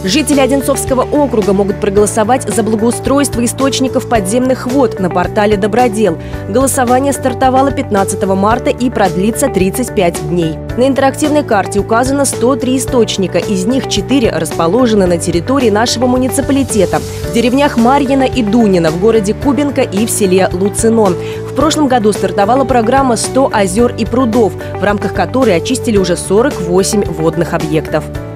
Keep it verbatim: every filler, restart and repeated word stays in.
Жители Одинцовского округа могут проголосовать за благоустройство источников подземных вод на портале «Добродел». Голосование стартовало пятнадцатого марта и продлится тридцать пять дней. На интерактивной карте указано сто три источника, из них четыре расположены на территории нашего муниципалитета – в деревнях Марьино и Дунино, в городе Кубинка и в селе Луцино. В прошлом году стартовала программа «сто озер и прудов», в рамках которой очистили уже сорок восемь водных объектов.